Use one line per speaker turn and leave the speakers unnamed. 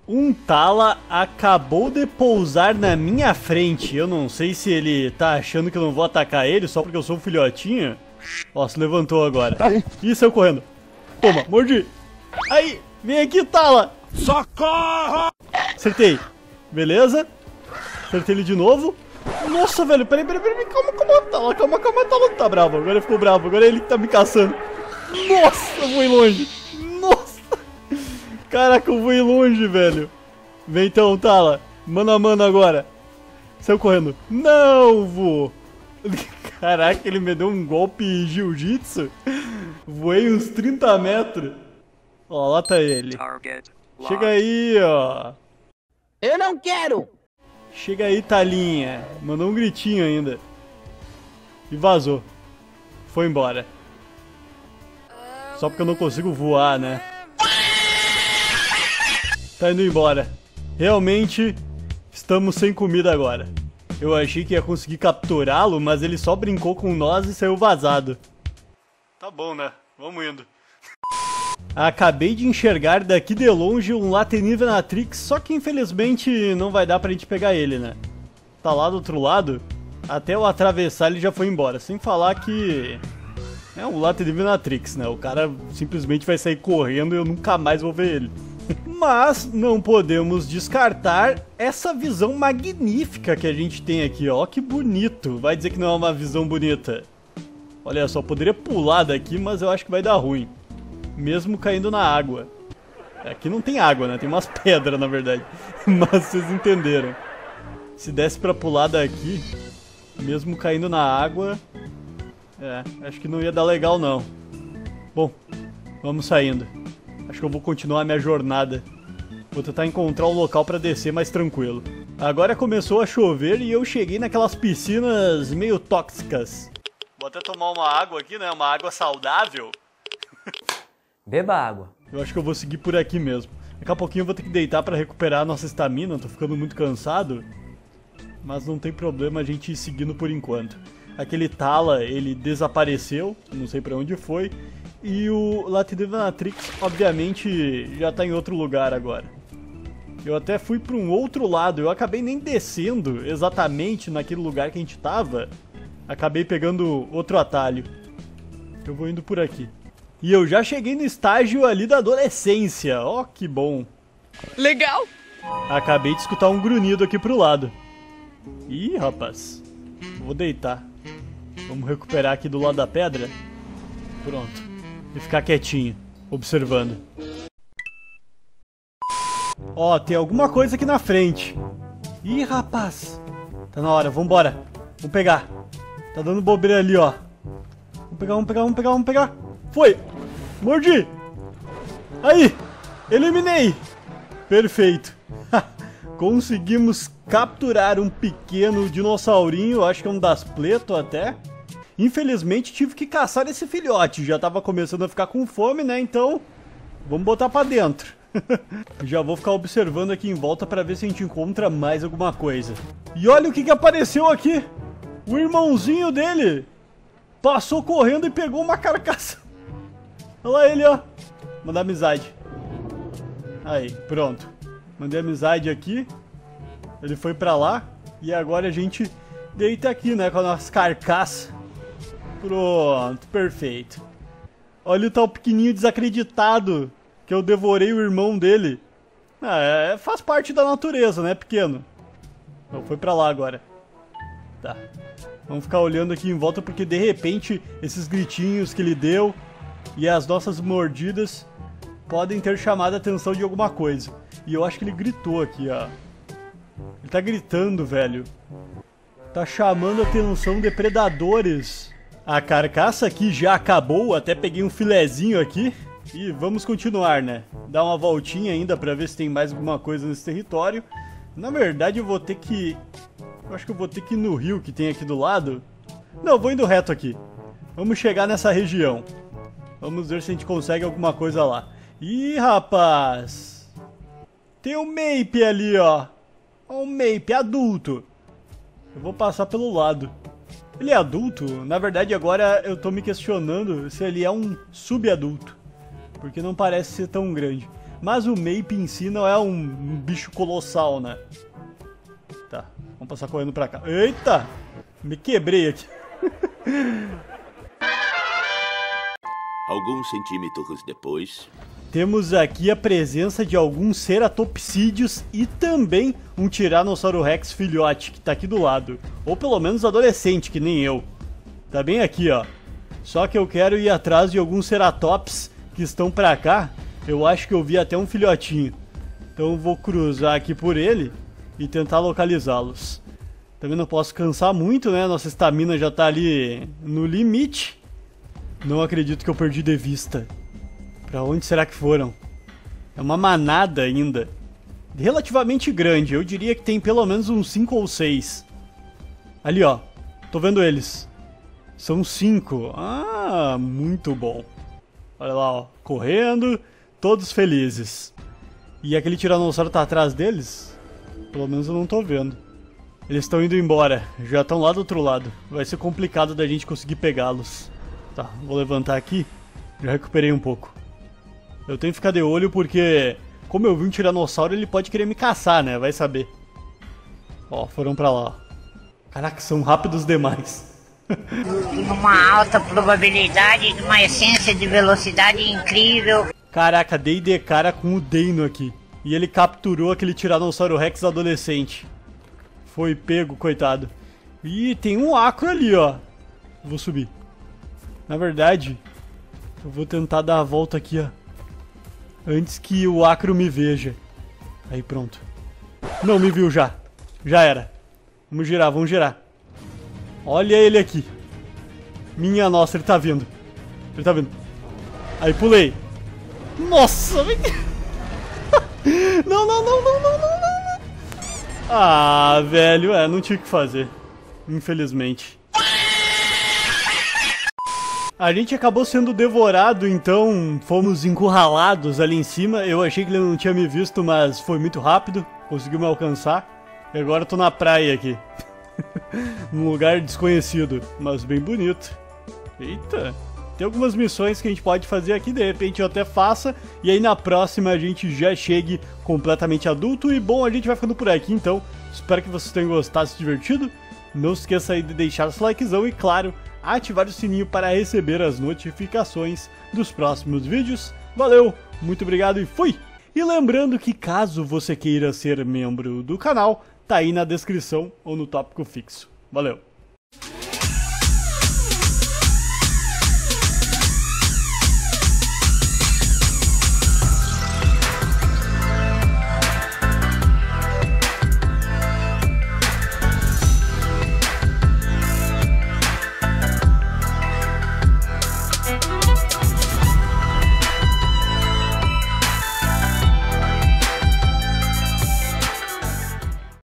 Um Tala acabou de pousar na minha frente. Eu não sei se ele tá achando que eu não vou atacar ele só porque eu sou um filhotinho. Ó, se levantou agora. Ih, saiu correndo. Toma, mordi. Aí, vem aqui, Tala.
Socorro!
Acertei. Beleza. Acertei ele de novo. Nossa, velho, peraí, calma, Tala, calma, Tala tá bravo. Agora ele ficou bravo, agora é ele que tá me caçando. Nossa, eu vou ir longe. Nossa. Caraca, eu vou ir longe, velho. Vem então, Tala. Mano a mano agora. Saiu correndo. Não, vô. Caraca, ele me deu um golpe jiu-jitsu. Voei uns 30 metros. Ó, lá tá ele. Chega aí, ó.
Eu não quero!
Chega aí, Talinha. Mandou um gritinho ainda. E vazou. Foi embora. Só porque eu não consigo voar, né? Tá indo embora. Realmente, estamos sem comida agora. Eu achei que ia conseguir capturá-lo, mas ele só brincou com nós e saiu vazado. Tá bom, né? Vamos indo. Acabei de enxergar daqui de longe um Latini Venatrix, só que infelizmente não vai dar pra gente pegar ele, né? Tá lá do outro lado. Até eu atravessar ele já foi embora. Sem falar que... é um Latini Venatrix, né? O cara simplesmente vai sair correndo e eu nunca mais vou ver ele. Mas não podemos descartar essa visão magnífica que a gente tem aqui, ó. Que bonito. Vai dizer que não é uma visão bonita. Olha só, poderia pular daqui, mas eu acho que vai dar ruim. Mesmo caindo na água. Aqui não tem água, né? Tem umas pedras, na verdade. Mas vocês entenderam. Se desse pra pular daqui, mesmo caindo na água... acho que não ia dar legal, não. Bom, vamos saindo. Acho que eu vou continuar a minha jornada. Vou tentar encontrar um local pra descer mais tranquilo. Agora começou a chover e eu cheguei naquelas piscinas meio tóxicas. Vou até tomar uma água aqui, né? Uma água saudável.
Beba água.
Eu acho que eu vou seguir por aqui mesmo. Daqui a pouquinho eu vou ter que deitar pra recuperar a nossa estamina. Tô ficando muito cansado. Mas não tem problema a gente ir seguindo por enquanto. Aquele Tala, ele desapareceu. Não sei pra onde foi. E o Latini Venatrix, obviamente, já tá em outro lugar agora. Eu até fui pra um outro lado. Eu acabei nem descendo exatamente naquele lugar que a gente tava. Acabei pegando outro atalho. Eu vou indo por aqui. E eu já cheguei no estágio ali da adolescência. Ó, que bom.
Legal!
Acabei de escutar um grunhido aqui pro lado. Ih, rapaz. Vou deitar. Vamos recuperar aqui do lado da pedra. Pronto. E ficar quietinho, observando. Ó, tem alguma coisa aqui na frente. Ih, rapaz. Tá na hora, vambora. Vamos pegar. Tá dando bobeira ali, ó. Vamos pegar. Foi! Mordi! Aí! Eliminei! Perfeito! Conseguimos capturar um pequeno dinossaurinho, acho que é um Daspleto até. Infelizmente tive que caçar esse filhote, já tava começando a ficar com fome, né? Então, vamos botar pra dentro. Já vou ficar observando aqui em volta pra ver se a gente encontra mais alguma coisa. E olha o que apareceu aqui! O irmãozinho dele passou correndo e pegou uma carcaça. Olha lá ele, ó. Mandar amizade. Aí, pronto. Mandei amizade aqui. Ele foi pra lá. E agora a gente deita aqui, né? Com a nossa carcaça. Pronto, perfeito. Olha o tal pequenininho desacreditado que eu devorei o irmão dele. Faz parte da natureza, né, pequeno? Não, foi pra lá agora. Tá. Vamos ficar olhando aqui em volta porque de repente esses gritinhos que ele deu e as nossas mordidas podem ter chamado a atenção de alguma coisa. E eu acho que ele gritou aqui, ó. Ele tá gritando, velho. Tá chamando a atenção de predadores. A carcaça aqui já acabou, até peguei um filezinho aqui. E vamos continuar, né? Dar uma voltinha ainda pra ver se tem mais alguma coisa nesse território. Na verdade eu vou ter que... eu acho que eu vou ter que ir no rio que tem aqui do lado. Não, eu vou indo reto aqui. Vamos chegar nessa região. Vamos ver se a gente consegue alguma coisa lá. Ih, rapaz! Tem um Mape ali, ó. Um Mape adulto. Eu vou passar pelo lado. Ele é adulto? Na verdade agora eu tô me questionando se ele é um subadulto. Porque não parece ser tão grande. Mas o Mape em si não é um bicho colossal, né? Tá, vamos passar correndo pra cá. Eita! Me quebrei aqui.
Alguns centímetros depois...
Temos aqui a presença de alguns ceratopsídeos e também um Tiranossauro Rex filhote, que tá aqui do lado. Ou pelo menos adolescente, que nem eu. Tá bem aqui, ó. Só que eu quero ir atrás de alguns ceratops que estão pra cá. Eu acho que eu vi até um filhotinho. Então eu vou cruzar aqui por ele e tentar localizá-los. Também não posso cansar muito, né? Nossa estamina já tá ali no limite. Não acredito que eu perdi de vista. Pra onde será que foram? É uma manada ainda. Relativamente grande. Eu diria que tem pelo menos uns 5 ou 6. Ali, ó. Tô vendo eles. São 5. Ah, muito bom. Olha lá, ó. Correndo. Todos felizes. E aquele tiranossauro tá atrás deles? Pelo menos eu não tô vendo. Eles estão indo embora. Já estão lá do outro lado. Vai ser complicado da gente conseguir pegá-los. Tá, vou levantar aqui. Já recuperei um pouco. Eu tenho que ficar de olho porque, como eu vi um tiranossauro, ele pode querer me caçar, né? Vai saber. Ó, foram pra lá. Caraca, são rápidos demais.
Uma alta probabilidade de uma essência de velocidade incrível.
Caraca, dei de cara com o Deino aqui. E ele capturou aquele Tiranossauro Rex adolescente. Foi pego, coitado. Ih, tem um acro ali, ó. Vou subir. Na verdade, eu vou tentar dar a volta aqui, ó. Antes que o acro me veja. Aí, pronto. Não me viu já. Já era. Vamos girar, vamos girar. Olha ele aqui. Minha nossa, ele tá vindo. Ele tá vindo. Aí, pulei. Nossa, vem. Não, não, não, não, não, não, não. Ah, velho, não tinha o que fazer. Infelizmente. A gente acabou sendo devorado, então fomos encurralados ali em cima. Eu achei que ele não tinha me visto, mas foi muito rápido. Conseguiu me alcançar. E agora eu tô na praia aqui. Num lugar desconhecido, mas bem bonito. Eita, tem algumas missões que a gente pode fazer aqui, de repente eu até faça. E aí na próxima a gente já chegue completamente adulto. E bom, a gente vai ficando por aqui, então espero que vocês tenham gostado, se divertido. Não se esqueça aí de deixar seu likezão e, claro, ativar o sininho para receber as notificações dos próximos vídeos. Valeu, muito obrigado e fui! E lembrando que caso você queira ser membro do canal, tá aí na descrição ou no tópico fixo. Valeu!